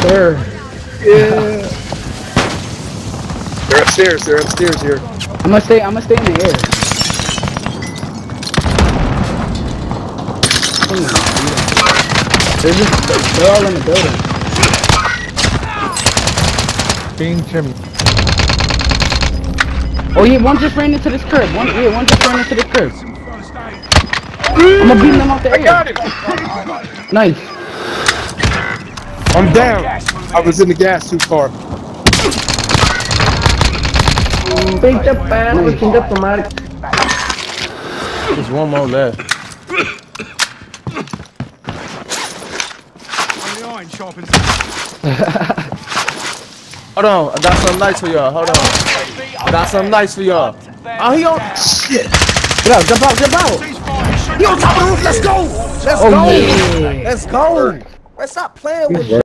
air. Yeah. They're upstairs. They're upstairs here. I'm gonna stay in the air. They're all in the building. Being Jimmy. Oh yeah, one just ran into this crib. One just ran into this crib. I'm gonna beat them out the air. I got him. Nice. I'm down. I was in the gas too far. There's one more left. Hold on, I got something nice for y'all. Hold on. I got something nice for y'all. Oh, he on shit. Get out, jump out. He on top of the roof. Let's go. Let's go. Yeah. Let's go. Let's stop playing with me.